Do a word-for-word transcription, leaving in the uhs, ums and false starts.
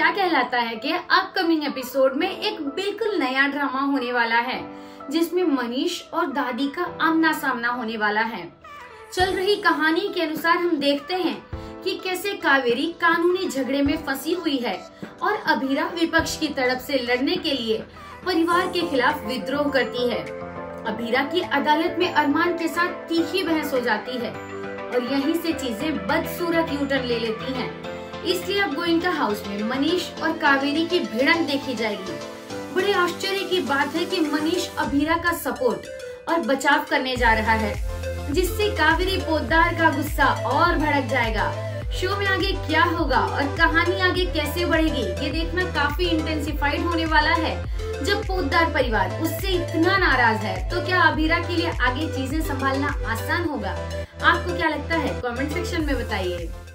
क्या कहलाता है कि अपकमिंग एपिसोड में एक बिल्कुल नया ड्रामा होने वाला है जिसमें मनीष और दादी का आमना सामना होने वाला है। चल रही कहानी के अनुसार हम देखते हैं कि कैसे कावेरी कानूनी झगड़े में फंसी हुई है और अभीरा विपक्ष की तरफ से लड़ने के लिए परिवार के खिलाफ विद्रोह करती है। अभीरा की अदालत में अरमान के साथ तीखी बहस हो जाती है और यहीं से चीजें बदसूरत यूटर्न ले लेती हैं। इसलिए अब गोइंका हाउस में मनीष और कावेरी की भिड़ंत देखी जाएगी। बड़े आश्चर्य की बात है कि मनीष अभीरा का सपोर्ट और बचाव करने जा रहा है, जिससे कावेरी पोद्दार का गुस्सा और भड़क जाएगा। शो में आगे क्या होगा और कहानी आगे कैसे बढ़ेगी, ये देखना काफी इंटेंसिफाइड होने वाला है। जब पोद्दार परिवार उससे इतना नाराज है तो क्या अभीरा के लिए आगे चीजें संभालना आसान होगा? आपको क्या लगता है? कमेंट सेक्शन में बताइए।